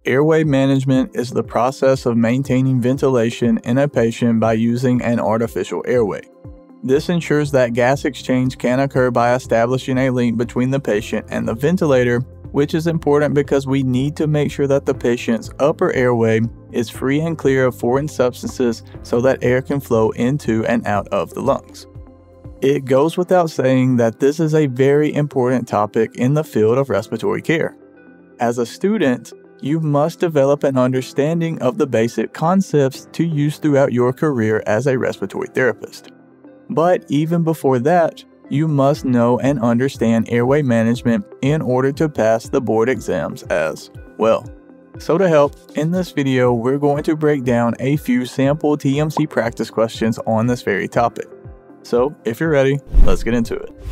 Airway management is the process of maintaining ventilation in a patient by using an artificial airway. This ensures that gas exchange can occur by establishing a link between the patient and the ventilator, which is important because we need to make sure that the patient's upper airway is free and clear of foreign substances so that air can flow into and out of the lungs. It goes without saying that this is a very important topic in the field of respiratory care. As a student, you must develop an understanding of the basic concepts to use throughout your career as a respiratory therapist. But even before that, you must know and understand airway management in order to pass the board exams as well. So to help, in this video, we're going to break down a few sample TMC practice questions on this very topic. So if you're ready, let's get into it.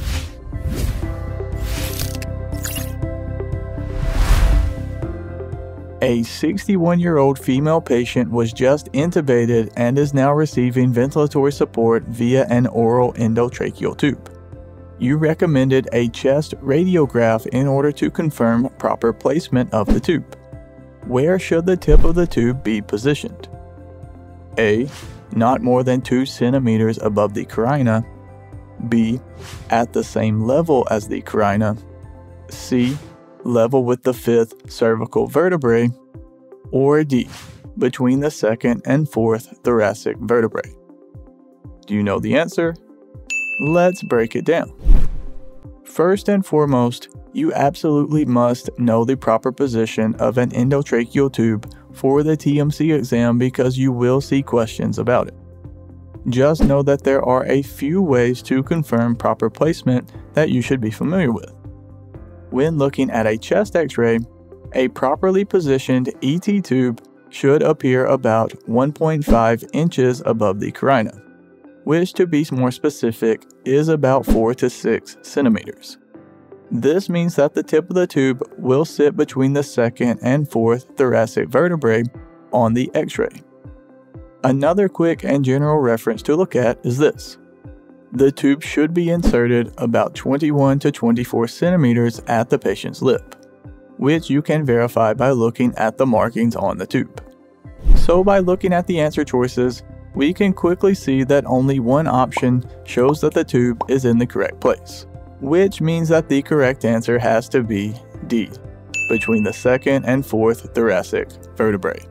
A 61-year-old female patient was just intubated and is now receiving ventilatory support via an oral endotracheal tube. You recommended a chest radiograph in order to confirm proper placement of the tube. Where should the tip of the tube be positioned? A. Not more than 2 centimeters above the carina. B. At the same level as the carina. C. Level with the 5th cervical vertebrae. Or D. Between the 2nd and 4th thoracic vertebrae. Do you know the answer? Let's break it down. First and foremost, you absolutely must know the proper position of an endotracheal tube for the TMC exam because you will see questions about it. Just know that there are a few ways to confirm proper placement that you should be familiar with. When looking at a chest x-ray, a properly positioned ET tube should appear about 1.5 inches above the carina, which, to be more specific, is about 4 to 6 centimeters. This means that the tip of the tube will sit between the 2nd and 4th thoracic vertebrae on the x-ray. Another quick and general reference to look at is this. The tube should be inserted about 21 to 24 centimeters at the patient's lip, which you can verify by looking at the markings on the tube. So by looking at the answer choices, we can quickly see that only one option shows that the tube is in the correct place, which means that the correct answer has to be D, between the 2nd and 4th thoracic vertebrae.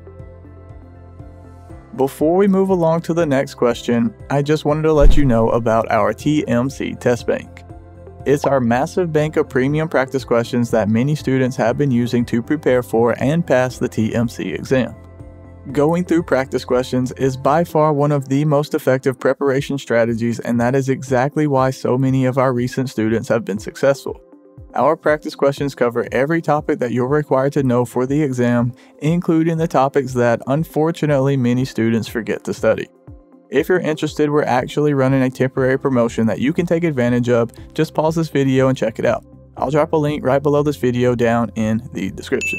Before we move along to the next question, I just wanted to let you know about our TMC test bank. It's our massive bank of premium practice questions that many students have been using to prepare for and pass the TMC exam. Going through practice questions is by far one of the most effective preparation strategies, and that is exactly why so many of our recent students have been successful. Our practice questions cover every topic that you're required to know for the exam, including the topics that unfortunately many students forget to study. If you're interested, we're actually running a temporary promotion that you can take advantage of. Just pause this video and check it out. I'll drop a link right below this video down in the description.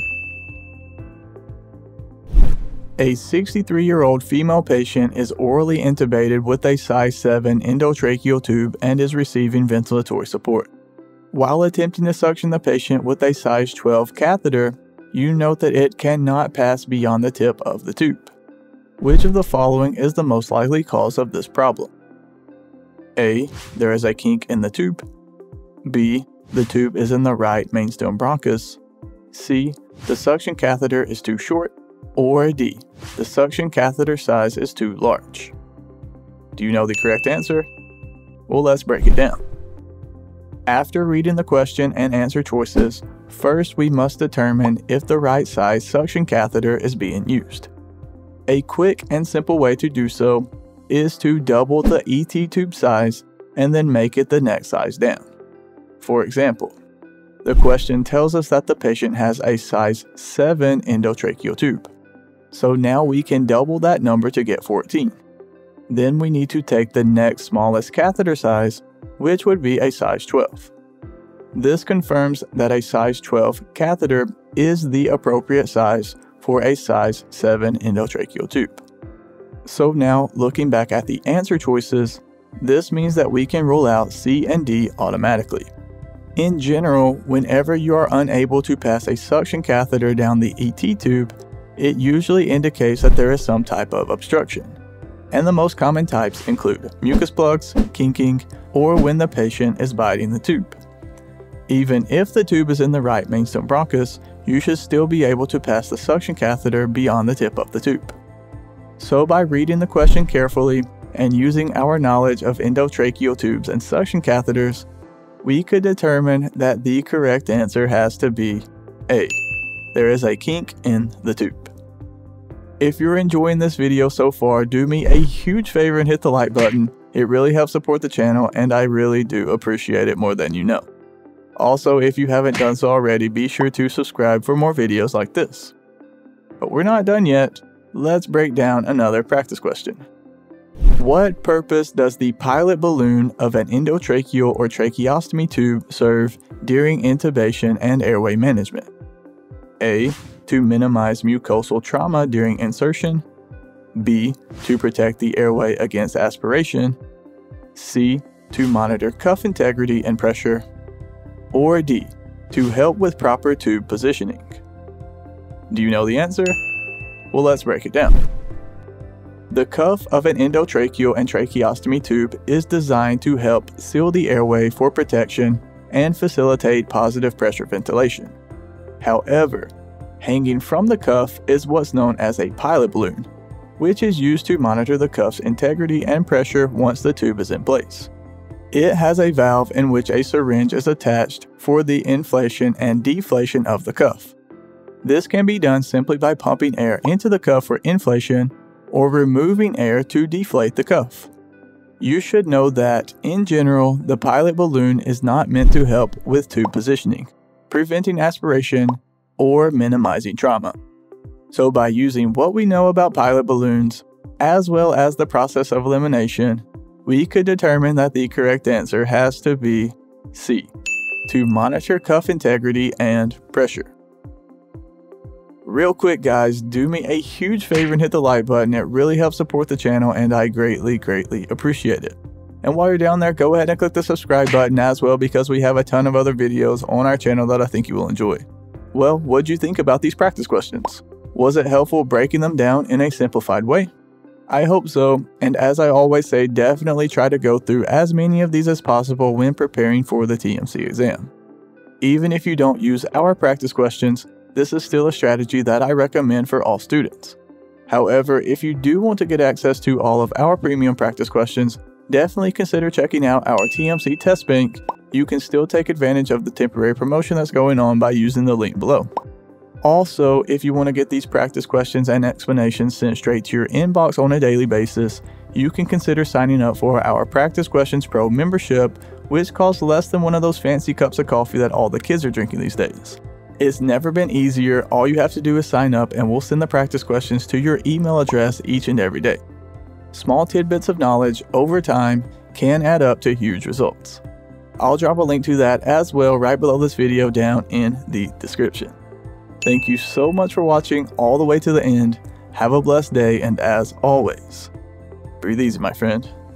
A 63-year-old female patient is orally intubated with a size 7 endotracheal tube and is receiving ventilatory support. While attempting to suction the patient with a size 12 catheter, you note that it cannot pass beyond the tip of the tube. Which of the following is the most likely cause of this problem? A. There is a kink in the tube. B. The tube is in the right mainstem bronchus. C. The suction catheter is too short. Or D. The suction catheter size is too large. Do you know the correct answer? Well, let's break it down. After reading the question and answer choices, first we must determine if the right size suction catheter is being used. A quick and simple way to do so is to double the ET tube size and then make it the next size down. For example, the question tells us that the patient has a size 7 endotracheal tube. So now we can double that number to get 14. Then we need to take the next smallest catheter size, which would be a size 12. This confirms that a size 12 catheter is the appropriate size for a size 7 endotracheal tube. So now, looking back at the answer choices, this means that we can rule out C and D automatically. In general, whenever you are unable to pass a suction catheter down the ET tube, it usually indicates that there is some type of obstruction. And the most common types include mucus plugs, kinking, or when the patient is biting the tube. Even if the tube is in the right mainstem bronchus, you should still be able to pass the suction catheter beyond the tip of the tube. So by reading the question carefully and using our knowledge of endotracheal tubes and suction catheters, we could determine that the correct answer has to be A. There is a kink in the tube. If you're enjoying this video so far, do me a huge favor and hit the like button. It really helps support the channel and I really do appreciate it more than you know. Also, if you haven't done so already, be sure to subscribe for more videos like this. But we're not done yet. Let's break down another practice question. What purpose does the pilot balloon of an endotracheal or tracheostomy tube serve during intubation and airway management? A. To minimize mucosal trauma during insertion. B. To protect the airway against aspiration. C. To monitor cuff integrity and pressure. Or D. To help with proper tube positioning. Do you know the answer? Well, let's break it down. The cuff of an endotracheal and tracheostomy tube is designed to help seal the airway for protection and facilitate positive pressure ventilation. However, hanging from the cuff is what's known as a pilot balloon, which is used to monitor the cuff's integrity and pressure once the tube is in place. It has a valve in which a syringe is attached for the inflation and deflation of the cuff. This can be done simply by pumping air into the cuff for inflation or removing air to deflate the cuff. You should know that, in general, the pilot balloon is not meant to help with tube positioning, preventing aspiration, or minimizing trauma. So by using what we know about pilot balloons, as well as the process of elimination, we could determine that the correct answer has to be C. To monitor cuff integrity and pressure. Real quick guys, do me a huge favor and hit the like button. It really helps support the channel and I greatly appreciate it. And while you're down there, go ahead and click the subscribe button as well because we have a ton of other videos on our channel that I think you will enjoy. Well, what'd you think about these practice questions? Was it helpful breaking them down in a simplified way? I hope so, and as I always say, definitely try to go through as many of these as possible when preparing for the TMC exam. Even if you don't use our practice questions, this is still a strategy that I recommend for all students. However, if you do want to get access to all of our premium practice questions, definitely consider checking out our TMC test bank. You can still take advantage of the temporary promotion that's going on by using the link below. Also, if you want to get these practice questions and explanations sent straight to your inbox on a daily basis, you can consider signing up for our Practice Questions Pro membership, which costs less than one of those fancy cups of coffee that all the kids are drinking these days. It's never been easier. All you have to do is sign up and we'll send the practice questions to your email address each and every day. Small tidbits of knowledge over time can add up to huge results. I'll drop a link to that as well right below this video down in the description. Thank you so much for watching all the way to the end. Have a blessed day and as always, breathe easy my friend.